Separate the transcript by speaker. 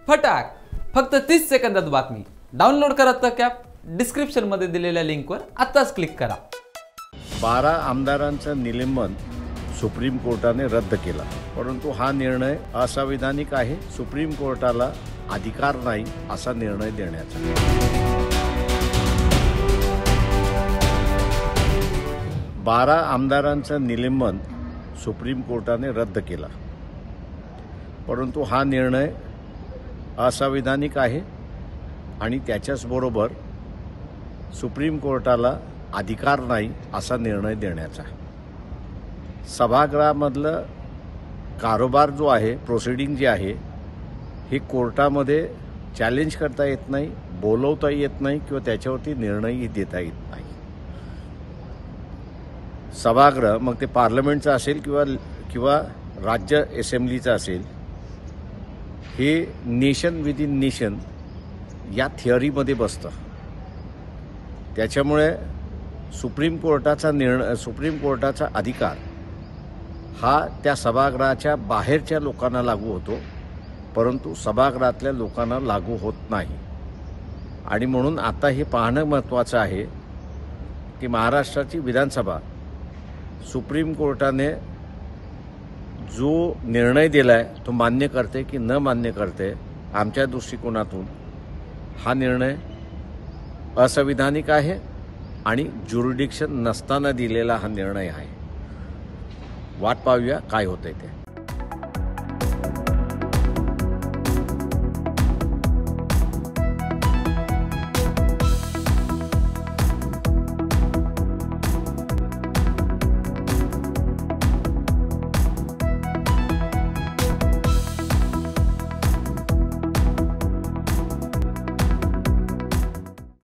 Speaker 1: फटाक फक्त 30 सेकंदात बातमी डाउनलोड करा तक ॲप डिस्क्रिप्शन मध्ये दिलेल्या लिंकवर आताच क्लिक करा।
Speaker 2: 12 आमदारांचं निलंबन सुप्रीम कोर्टाने रद्द केला, परंतु हा निर्णय असंवैधानिक आहे। सुप्रीम कोर्टाला अधिकार नाही असा निर्णय देण्याचा। 12 आमदारांचं निलंबन सुप्रीम कोर्टाने रद्द केला, परंतु हा निर्णय असंवैधानिक आहे आणि त्याच्याच बरोबर सुप्रीम कोर्टाला अधिकार नाही असा निर्णय देण्याचा। सभागृहामधलं कारोबार जो आहे, प्रोसिडिंग जे आहे, हे कोर्टामध्ये चॅलेंज करता येत नाही, बोलवता येत नाही किंवा त्याच्यावरती निर्णयही देता येत नाही। सभागृह मग ते पार्लमेंटचं असेल किंवा राज्य असेंब्लीचं असेल, हे नेशन विद इन नेशन या थिअरीमध्ये बसतं। त्याच्यामुळे सुप्रीम कोर्टाचा अधिकार हा त्या सभागृहाच्या बाहेरच्या लोकांना लागू होतो, परंतु सभागृहातल्या लोकांना लागू होत नाही। आणि म्हणून आता हे पाहणं महत्त्वाचं आहे की महाराष्ट्राची विधानसभा सुप्रीम कोर्टाने जो निर्णय दिलाय तो मान्य करते की न मान्य करते। आमच्या दृष्टिकोनातून हा निर्णय असंवैधानिक आहे आणि ज्युरिडिक्शन नसताना दिलेला हा निर्णय आहे। वाट पाहूया काय होतंय ते।